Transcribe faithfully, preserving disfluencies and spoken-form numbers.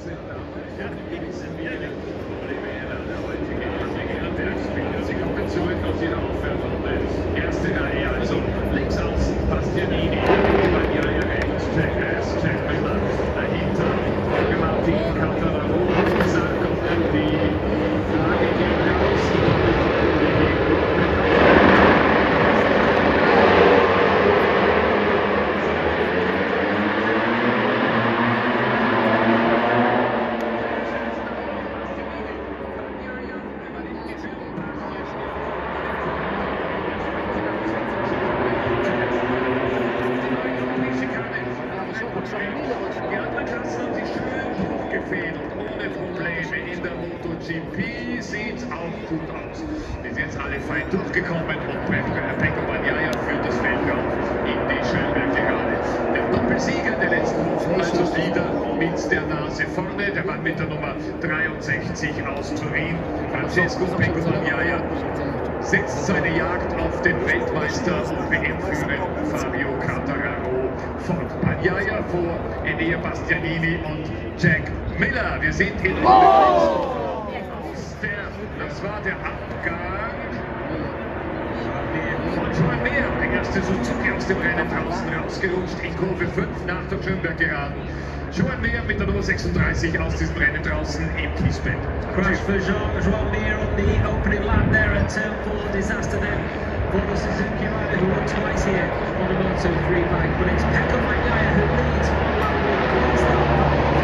Sie kommen zurück aus ihrer Aufwärmrunde. Erste Reihe, also links außen Bastianini, Bagnaia rechts, Jack S, Jack Miller, dahinter Martin Cantararo, Sarko und die Flagge gegen außen. Die anderen Klassen haben sich schön hochgefädelt, ohne Probleme. In der MotoGP sieht es auch gut aus. Wir sind jetzt alle fein durchgekommen und Pecco Bagnaia führt das Feld auf in die Schönberg-Gerade. Der Doppelsieger der letzten Wochen also wieder mit der Nase vorne. Der Mann mit der Nummer dreiundsechzig aus Turin, Francesco Pecco Bagnaia, setzt seine Jagd auf den Weltmeister und W M-Führer Fabio Cantararo fort. Bagnaia vor Enea Bastianini und Jack Miller. Wir sind in Runde eins. Das war der Abgang von Joan Mir. Der erste Suzuki aus dem Rennen draußen rausgerutscht in Kurve fünf nach der Schönberg-Geraden. Joan Mir mit der Nummer sechsunddreißig aus diesem Rennen draußen im Kiesbett. Crash for Jean, Joan Mir on the opening lap there at turn four. Disaster then for the Suzuki rider who won twice here on the one two three bike. But it's Pecco Bagnaia who leads on lap one.